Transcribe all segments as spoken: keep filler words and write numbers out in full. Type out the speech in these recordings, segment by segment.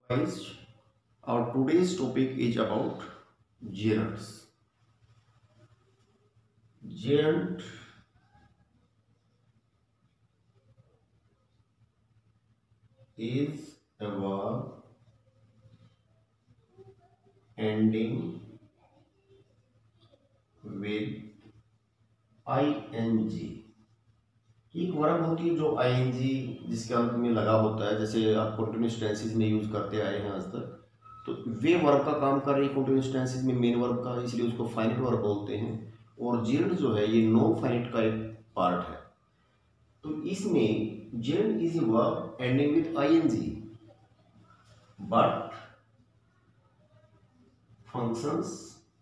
Guys, our today's topic is about gerunds. Gerund is a verb ending with ing. एक verb होती है जो ING जिसके अंत में लगा होता है, जैसे आप कंटिन्यूअस टेंसेस में यूज करते आए हैं आज तक, तो वे वर्ब का काम कर रही है कंटिन्यूअस टेंसेस में मेन वर्ब का, इसलिए उसको फाइनाइट वर्ब बोलते हैं। और जेरंड जो है ये नॉन फाइनाइट का एक पार्ट है। तो इसमें gerund is a verb ending with ING but functions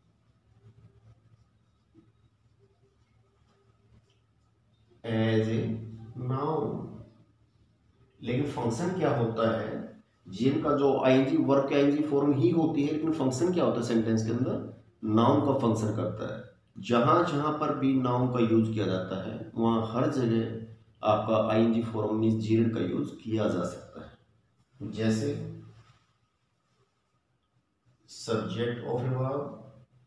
as a noun. लेकिन फंक्शन क्या होता है, जेन का जो आईएनजी वर्ब के आईएनजी फॉर्म ही होती है, लेकिन फंक्शन क्या होता है सेंटेंस के अंदर, नाउन का फंक्शन करता है। जहां जहां पर भी नाउन का यूज किया जाता है वहां हर जगह आपका आईएनजी फॉर्म मींस जेन का यूज किया जा सकता है। जैसे सब्जेक्ट ऑफ ए वर्ब,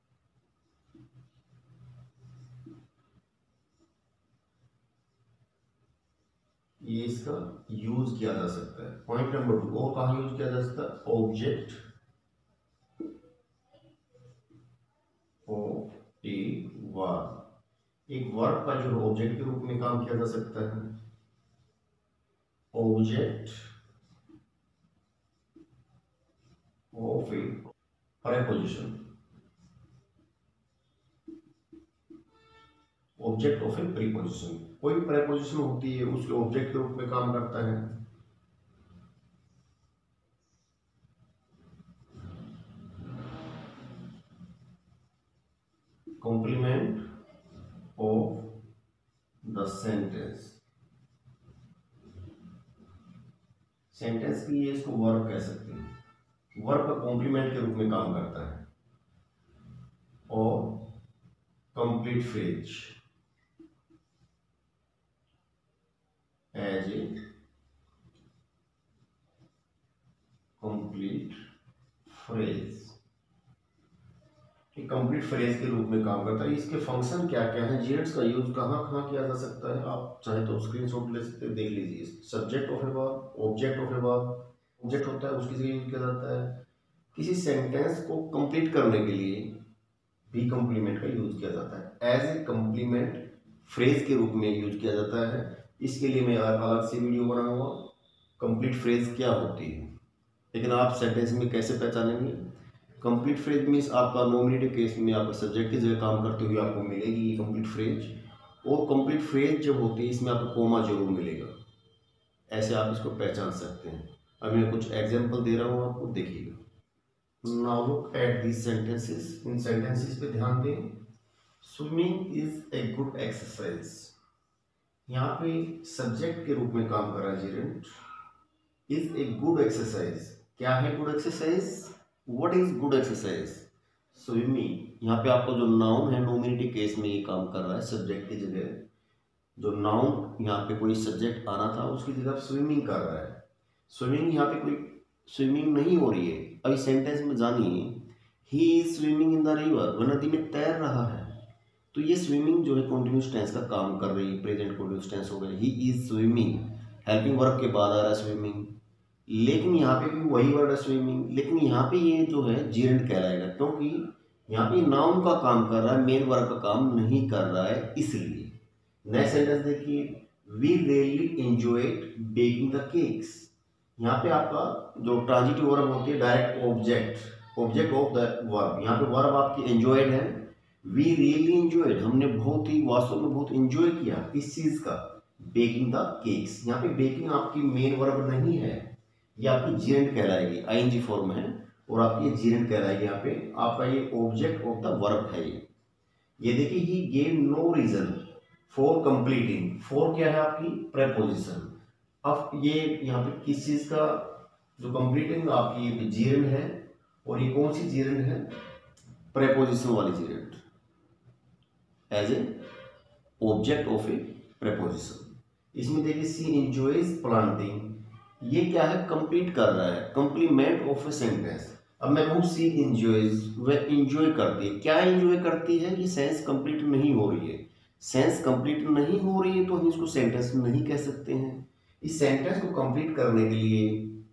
ये इसका यूज किया जा सकता है। पॉइंट नंबर टू, और कहां यूज किया जा सकता है, ऑब्जेक्ट ऑफ ए वर्ब। एक वर्ब का जो ऑब्जेक्ट के रूप में काम किया जा सकता है, object of a preposition, object of a preposition. कोई प्रीपोजिशन होती है उसके ऑब्जेक्ट के रूप में काम करता है। Complement of the sentence, sentence की ये इसको वर्ब कह सकते हैं, वर्ब का कॉम्प्लीमेंट के रूप में काम करता है। और complete phrase as a complete phrase, complete phrase के रूप में काम करता है। इसके फंक्शन क्या क्या है, जेरंड्स का यूज कहाँ कहाँ किया जा सकता है, आप चाहे तो स्क्रीनशॉट ले सकते हैं, देख लीजिए। Subject of a verb, object of a verb, object होता है उसकी जगह यूज किया जाता है। किसी सेंटेंस को कंप्लीट करने के लिए भी कंप्लीमेंट का यूज किया जाता है, एज ए कंप्लीमेंट फ्रेज के रूप में यूज किया जाता है। इसके लिए मैं अलग से वीडियो बनाऊंगा, कंप्लीट फ्रेज क्या होती है। लेकिन आप सेंटेंस में कैसे पहचानेंगे, कंप्लीट फ्रेज मीन्स आपका नॉमिनेटिव केस में आपका सब्जेक्ट की जगह काम करते हुए आपको मिलेगी ये कंप्लीट फ्रेज। और कंप्लीट फ्रेज जब होती है इसमें आपको कोमा जरूर मिलेगा, ऐसे आप इसको पहचान सकते हैं। अब मैं कुछ एग्जांपल दे रहा हूँ आपको, देखिएगा। Now look at these sentences, इन सेंटेंसेस पे ध्यान दें। Swimming is a good exercise, यहाँ पे सब्जेक्ट के रूप में काम कर रहा है gerund. Is a good exercise, क्या है good exercise, what is good exercise, swimming. यहाँ पे आपको जो नाउन है नॉमिनेटिव केस में ये काम कर रहा है, सब्जेक्ट की जगह जो नाउन यहाँ पे कोई सब्जेक्ट आना था उसकी जगह स्विमिंग कर रहा है। स्विमिंग यहाँ पे कोई स्विमिंग नहीं हो रही है। अभी सेंटेंस में जानिए, he is swimming in the river, वह नदी में तैर रहा है। तो ये स्विमिंग जो है कंटिन्यूअस टेंस का काम कर रही है, प्रेजेंट कंटिन्यूअस टेंस हो गया। He is swimming, helping verb के बाद आ रहा है स्विमिंग, लेकिन यहाँ पे भी वही वर्ड है स्विमिंग, लेकिन यहाँ पे ये जो है जेरंड कहलाएगा क्योंकि यहाँ पे नाउन का काम कर रहा है, मेन वर्ब का काम नहीं कर रहा है, इसलिए। नेक्स्ट सेंटेंस देखिए, we really enjoyed baking the cakes. यहाँ पे आपका जो ट्रांजिटिव वर्ब होती है direct object, object of the verb. यहाँ पे वर्ब आपकी एंजॉयड है, वी रियली एंजॉयड, हमने बहुत ही वास्तव में बहुत एंजॉय किया इस चीज का, बेकिंग द केक्स। यहाँ पे बेकिंग आपकी मेन वर्ब नहीं है, ये आपकी जेरंड कहलाएगी, आईएनजी फॉर्म है और आपकी जेरंड कहलाएगी। यहाँ पे आपका ये ऑब्जेक्ट ऑफ द वर्ब है। ये ये देखिए, he gave no reason for completing, for क्या है आपकी प्रेपोजिशन। अब ये यहाँ पे किस चीज का जो कंप्लीटिंग आपकी जेरंड है, और ये कौन सी जेरंड है, प्रेपोजिशन वाली gerund, as a object of a preposition. इसमें देखिए, सी एंजॉयज प्लांटिंग, ये क्या है, कंप्लीट कर रहा है, कंप्लीमेंट ऑफ ए सेंटेंस। अब मैं कहूँ सी इंजॉयज, वह इंजॉय करती है। क्या इंजॉय करती है, ये सेंस कंप्लीट नहीं हो रही है। सेंस कंप्लीट नहीं हो रही है तो हम इसको सेंटेंस नहीं कह सकते हैं। इस सेंटेंस को कंप्लीट करने के लिए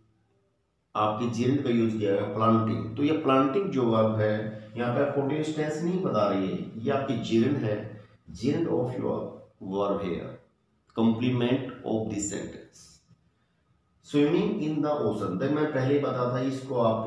आपके जेरेंट का यूज किया है, प्लांटिंग। तो ये प्लांटिंग जो वर्ब है, यहाँ पे कंटीन्यूअस टेंस नहीं बता रही है, ये आपकी जेरेंट है, gerund of your verb here, complement of this sentence. Swimming in the ocean, देख मैं पहले ही बता था, इसको आप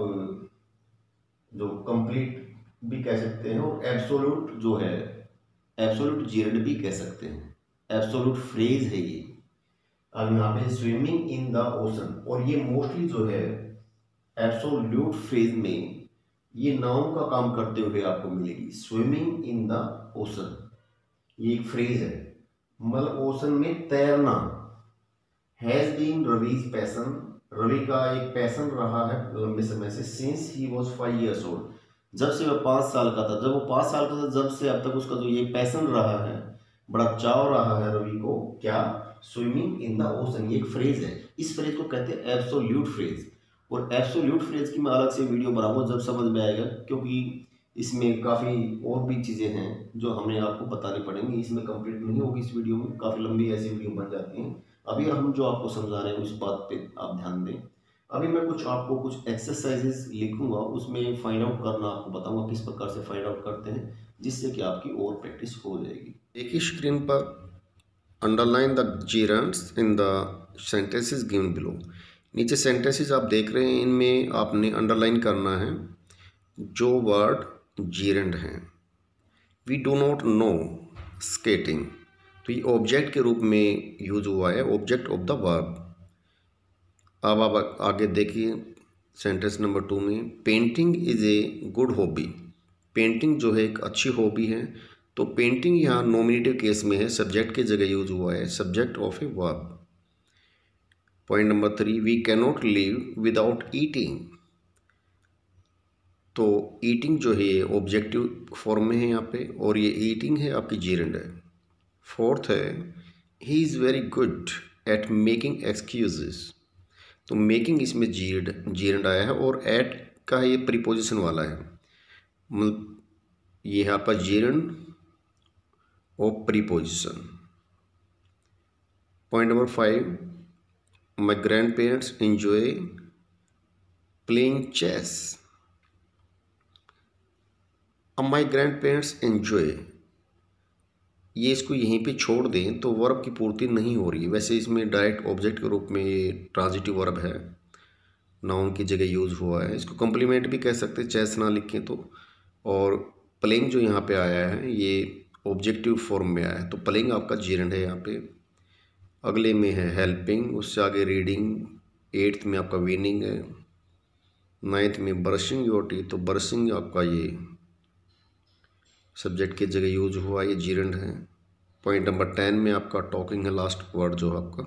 जो कंप्लीट भी कह सकते हैं और एब्सोल्यूट जो है, एब्सोल्यूट जेरेंट भी कह सकते हैं, एब्सोल्यूट फ्रेज है ये। अब यहाँ पे स्विमिंग इन द ओशन, और ये मोस्टली जो है एब्सोल्यूट फ्रेज में ये नाउन का काम करते हुए आपको मिलेगी। स्विमिंग इन द ओशन ये एक फ्रेज है, मतलब ओशन में तैरना। Has been Ravi's passion, Ravi का एक पैशन रहा है लंबे समय से, since he was five years old, जब से वह पाँच साल का था। जब वो पाँच साल का था, जब से अब तक उसका जो ये पैशन रहा है, बड़ा चाव रहा है रवि को, क्या, स्विमिंग इन द ओशन। ये एक फ्रेज है, इस फ्रेज को कहते हैं एब्सोल्यूट फ्रेज। और एब्सोल्यूट फ्रेज की मैं अलग से वीडियो बनाऊंगा जब समझ में आएगा, क्योंकि इसमें काफ़ी और भी चीज़ें हैं जो हमें आपको बतानी पड़ेंगी, इसमें कंप्लीट नहीं होगी इस वीडियो में, काफ़ी लंबी ऐसी वीडियो बन जाती हैं। अभी हम जो आपको समझा रहे हैं उस बात पे आप ध्यान दें। अभी मैं कुछ आपको कुछ एक्सरसाइजेस लिखूंगा, उसमें फाइंड आउट करना आपको बताऊंगा किस प्रकार से फाइंड आउट करते हैं, जिससे कि आपकी और प्रैक्टिस हो जाएगी। एक ही स्क्रीन पर underline the gerunds in the sentences given below. नीचे सेंटेंसेस आप देख रहे हैं, इनमें आपने अंडरलाइन करना है जो वर्ड जेरंड हैं। We do not know skating, तो ये ऑब्जेक्ट के रूप में यूज हुआ है, ऑब्जेक्ट ऑफ द वर्ब। अब आप आगे देखिए सेंटेंस नंबर टू में, painting is a good hobby. Painting जो है एक अच्छी हॉबी है, तो पेंटिंग यहाँ नॉमिनेटिव केस में है, सब्जेक्ट की जगह यूज हुआ है, subject of a verb. Point number three, we can not live without eating, तो ईटिंग जो है ये ऑब्जेक्टिव फॉर्म में है यहाँ पे, और ये ईटिंग है आपकी जेरेंड है। फोर्थ है, he is very good at making excuses, तो मेकिंग इसमें जीरेंड जीरेंड आया है, और एट का ये प्रीपोजिशन वाला है, मतलब ये यहाँ पर जीरेंड और preposition. Point number five, my grandparents enjoy playing chess. अब माई ग्रैंड पेरेंट्स एंजॉय, ये इसको यहीं पे छोड़ दें तो वर्ब की पूर्ति नहीं हो रही है। वैसे इसमें डायरेक्ट ऑब्जेक्ट के रूप में ये ट्रांजिटिव वर्ब है, नाउन की जगह यूज हुआ है। इसको कम्प्लीमेंट भी कह सकते हैं, चेस ना लिखें तो। और प्लेइंग जो यहाँ पे आया है ये ऑब्जेक्टिव फॉर्म में आया है, तो प्लेइंग आपका जेरेंड है यहाँ पे। अगले में है हेल्पिंग, उससे आगे रीडिंग, एट्थ में आपका विनिंग है, नाइन्थ में ब्रशिंग योर टीथ, तो ब्रशिंग आपका ये सब्जेक्ट की जगह यूज हुआ, ये जीरेंड है। पॉइंट नंबर टेन में आपका टॉकिंग है, लास्ट वर्ड जो आपका।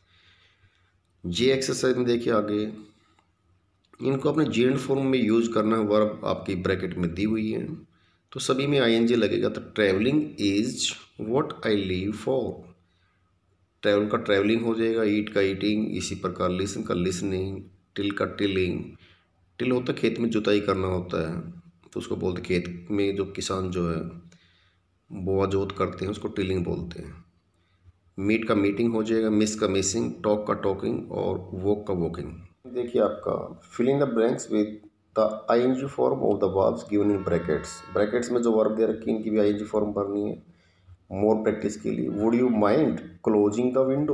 जे एक्सरसाइज में देखिए आगे, इनको अपने जीरेंड फॉर्म में यूज करना है, वर्ब आपकी ब्रैकेट में दी हुई है, तो सभी में आईएनजी लगेगा। तो travelling is what I live for, travel का ट्रैवलिंग हो जाएगा, ईट का ईटिंग, इसी प्रकार लिसन का लिसनिंग, टिल का टिलिंग। टिल होता है खेत में जुताई करना होता है, तो उसको बोलते खेत में जो किसान जो है बोआ जोत करते हैं उसको टिलिंग बोलते हैं। मीट का मीटिंग हो जाएगा, मिस का मिसिंग, टॉक का टॉकिंग, और वॉक का वॉकिंग। देखिए आपका fill in the blanks with the ING form of the verbs given in brackets. Brackets में जो वर्ब दे रखी है इनकी भी आईएनजी फॉर्म भरनी है मोर प्रैक्टिस के लिए। Would you mind closing the window,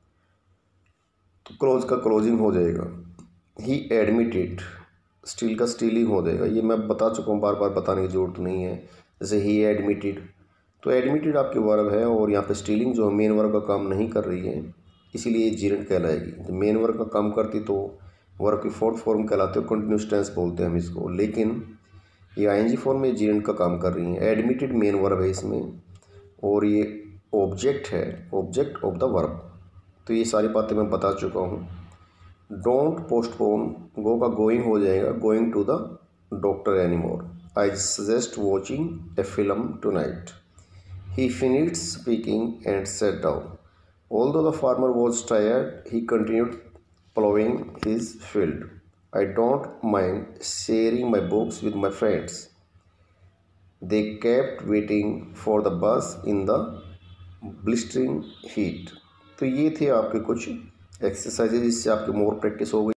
तो क्लोज का क्लोजिंग हो जाएगा। ही एडमिटेड, स्टील का स्टीलिंग हो जाएगा, ये मैं बता चुका हूँ, बार बार बताने की जरूरत नहीं है। जैसे ही एडमिटेड, तो एडमिटेड आपकी वर्ब है, और यहाँ पे स्टीलिंग जो मेन वर्ब का काम नहीं कर रही है, इसीलिए जीरेंड कहलाएगी। तो मेन वर्ब का काम करती तो वर्ब की फोर्थ फॉर्म कहलाते हो, कंटिन्यूस टेंस बोलते हैं हम इसको, लेकिन ये आईएनजी फॉर्म में जीरेंड का काम कर रही है। एडमिटेड मेन वर्ब है इसमें, और ये ऑब्जेक्ट है, ऑब्जेक्ट ऑफ द वर्ब। तो ये सारी बातें मैं बता चुका हूँ। डोंट पोस्टपोन, गो का गोइंग हो जाएगा, going to the doctor anymore. I suggest watching a film tonight. He finished speaking and sat down. Although the farmer was tired, he continued plowing his field. I don't mind sharing my books with my friends. They kept waiting for the bus in the blistering heat. तो ये थे आपके कुछ exercises जिससे आपकी more practice हो गई।